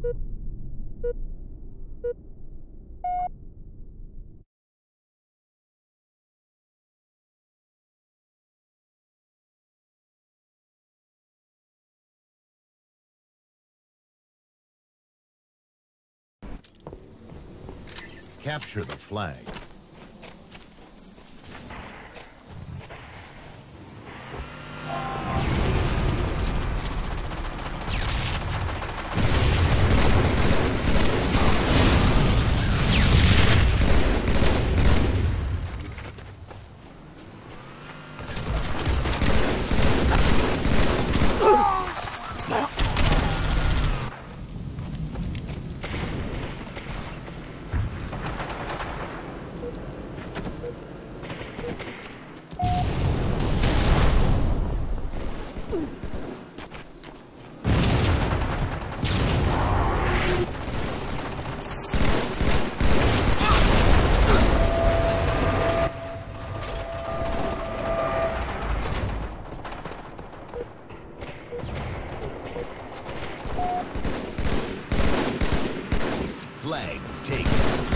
Capture the flag. Flag taken.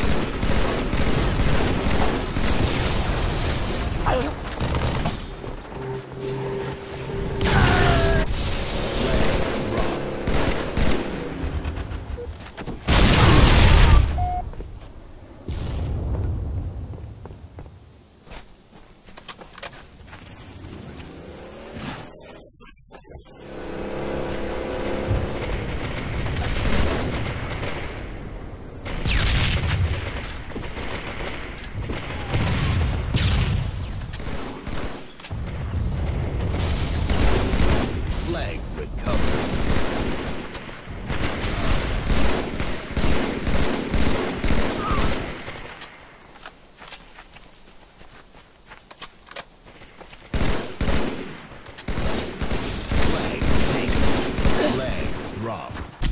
Flag recovered. Flag taken. Flag dropped.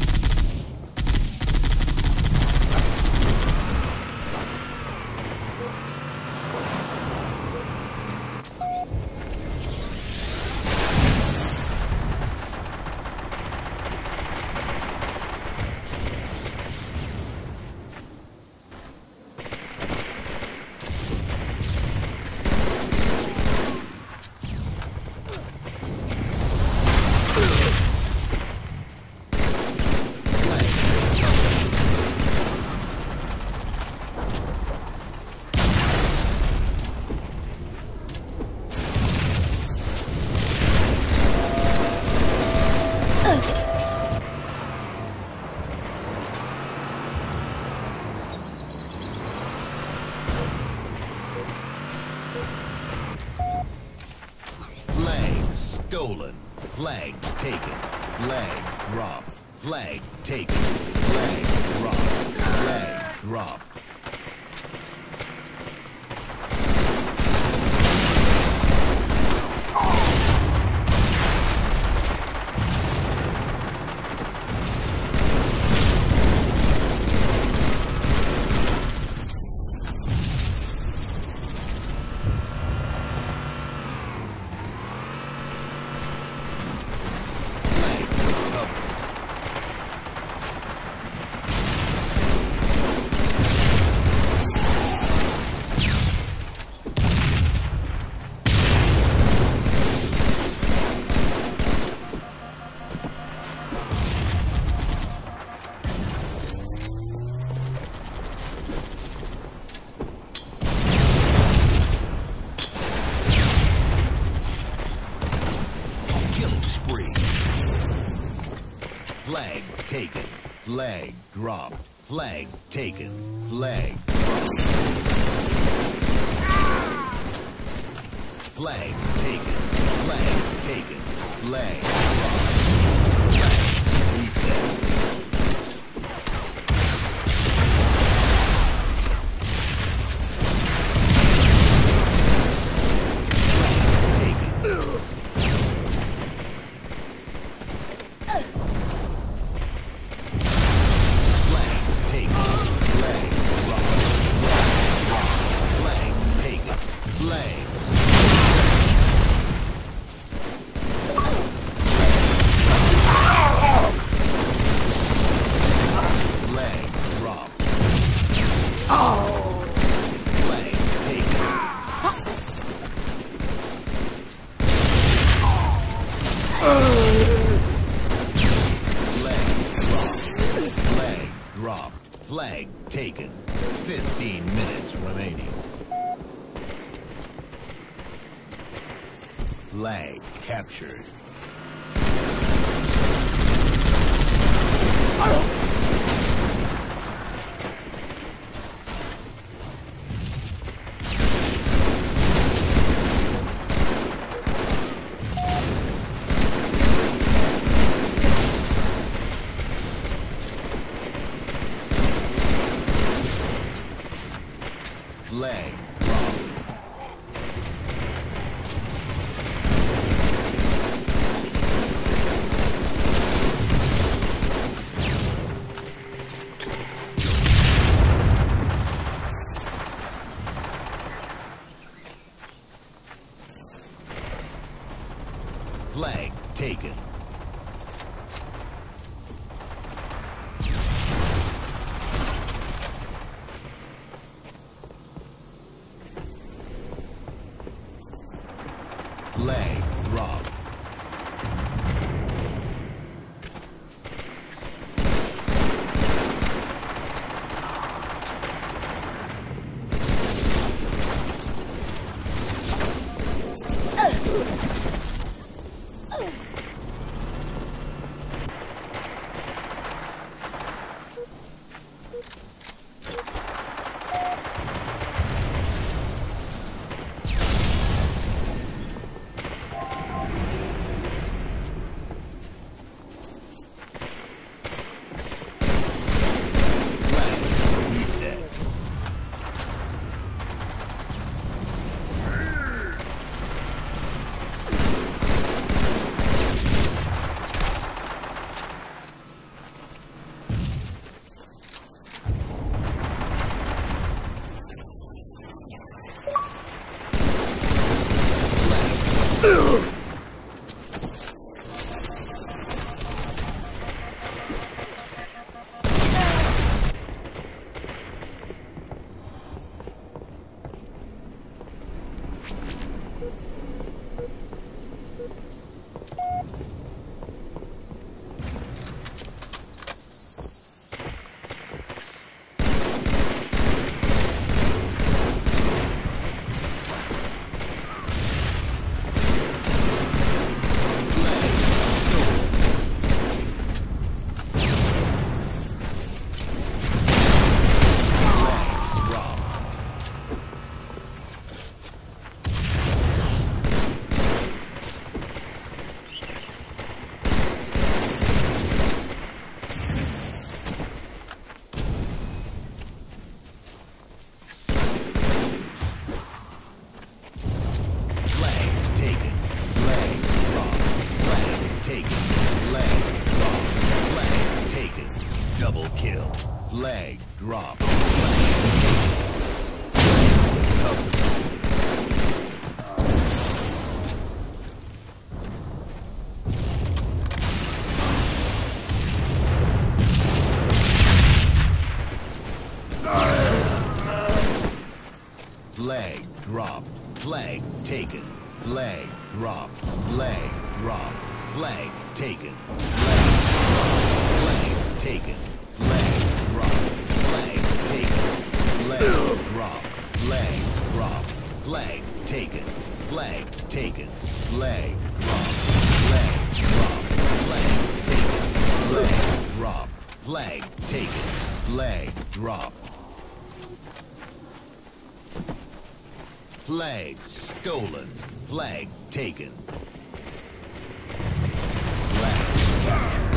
Stolen. Flag taken. Flag dropped. Flag taken. Flag dropped. Flag dropped. Flag taken. Flag dropped. Flag taken. Flag dropped. Flag taken. Flag taken. Flag dropped. Flag reset. Flag taken. 15 minutes remaining. Flag captured. Flag dropped. Flag taken. Flag dropped. Double kill. Flag drop. Flag drop. Flag taken. Flag drop. Flag drop. Flag taken. Flag taken. Flag drop. Flag taken. Flag drop. Flag drop. Flag taken. Flag taken. Flag drop. Flag drop. Flag taken. Flag drop. Flag drop. Flag stolen. Flag taken. Flag captured.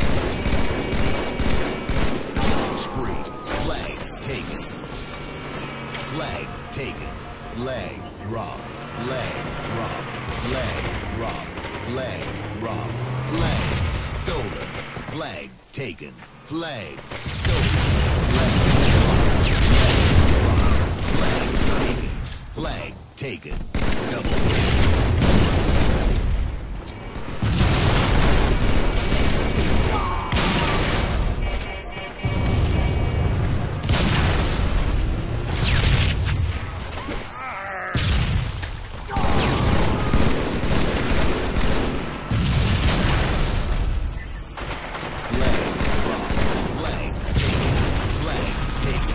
Spree. Flag taken. Flag taken. Flag drop. Flag drop. Flag drop. Flag drop. Flag stolen. Flag taken. Flag stolen. Flag taken. Flag taken. Double kill. Flag taken.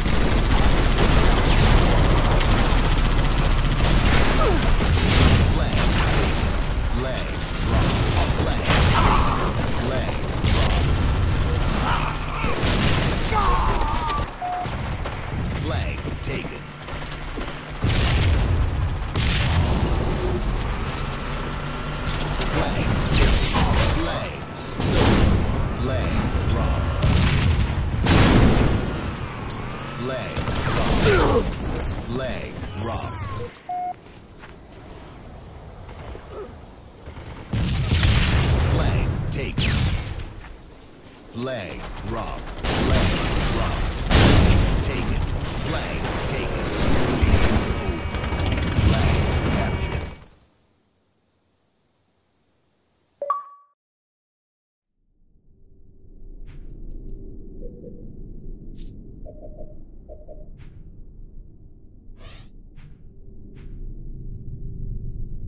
Flag drop. Flag drop. Flag taken. Flag drop. Flag drop. Taken. Flag taken.